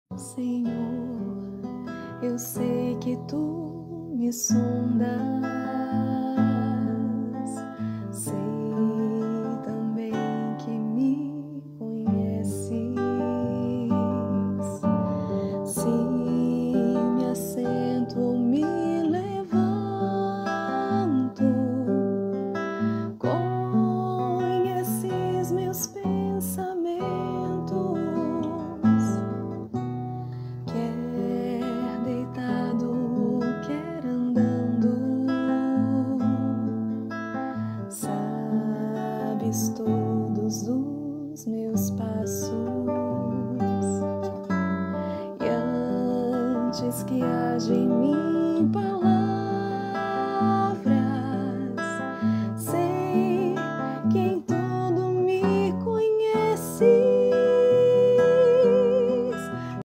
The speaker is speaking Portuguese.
Senhor, eu sei que tu me sondas, sei também que me conheces. Se me assento ou me levanto, conheces meus pensamentos. Quer deitado, quer andando, sabes todos os meus passos. E antes que haja em mim